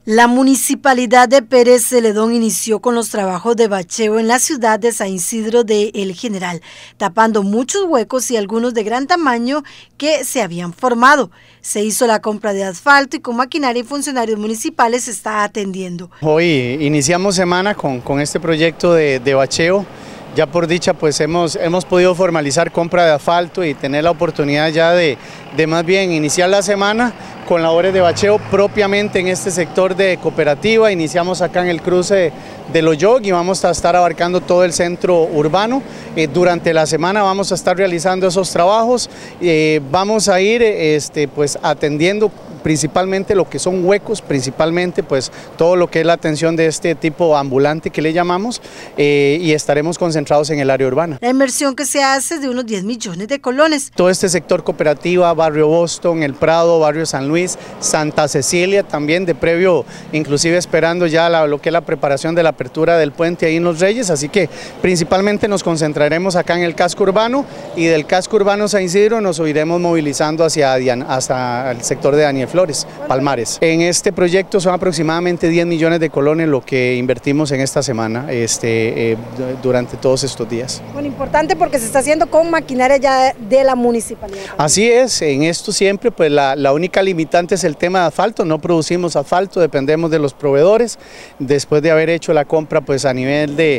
La Municipalidad de Pérez Celedón inició con los trabajos de bacheo en la ciudad de San Isidro de El General, tapando muchos huecos y algunos de gran tamaño que se habían formado. Se hizo la compra de asfalto y con maquinaria y funcionarios municipales se está atendiendo. Hoy iniciamos semana con este proyecto de bacheo. Ya por dicha pues hemos podido formalizar compra de asfalto y tener la oportunidad ya de más bien iniciar la semana con labores de bacheo propiamente en este sector de cooperativa. Iniciamos acá en el cruce de Loyoc y vamos a estar abarcando todo el centro urbano. Durante la semana vamos a estar realizando esos trabajos, vamos a ir pues atendiendo principalmente lo que son huecos, principalmente pues todo lo que es la atención de este tipo ambulante que le llamamos, y estaremos concentrados en el área urbana. La inversión que se hace es de unos 10 millones de colones. Todo este sector cooperativa, barrio Boston, El Prado, barrio San Luis, Santa Cecilia también de previo, inclusive esperando ya lo que es la preparación de la apertura del puente ahí en Los Reyes, así que principalmente nos concentraremos acá en el casco urbano y del casco urbano San Isidro nos iremos movilizando hasta el sector de Daniel Flores, Palmares. En este proyecto son aproximadamente 10 millones de colones lo que invertimos en esta semana durante todos estos días. Bueno, importante porque se está haciendo con maquinaria ya de la municipalidad. Así es, en esto siempre pues la única limitante es el tema de asfalto, no producimos asfalto, dependemos de los proveedores. Después de haber hecho la compra pues a nivel de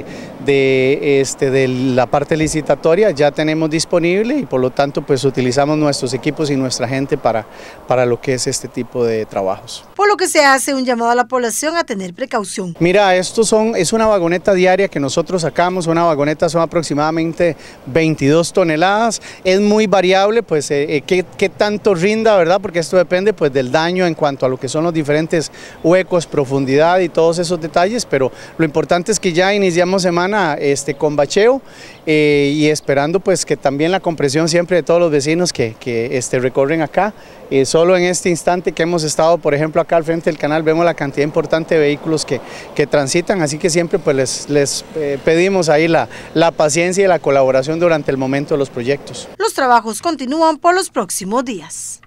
la parte licitatoria ya tenemos disponible y por lo tanto pues utilizamos nuestros equipos y nuestra gente para lo que es este tipo de trabajos. Por lo que se hace un llamado a la población a tener precaución. Mira, es una vagoneta diaria que nosotros sacamos, una vagoneta son aproximadamente 22 toneladas, es muy variable pues qué tanto rinda, ¿verdad? Porque esto depende pues del daño en cuanto a lo que son los diferentes huecos, profundidad y todos esos detalles, pero lo importante es que ya iniciamos semana con bacheo y esperando pues que también la comprensión siempre de todos los vecinos que recorren acá. Solo en este instante que hemos estado, por ejemplo, acá al frente del canal, vemos la cantidad importante de vehículos que transitan, así que siempre pues les pedimos ahí la paciencia y la colaboración durante el momento de los proyectos. Los trabajos continúan por los próximos días.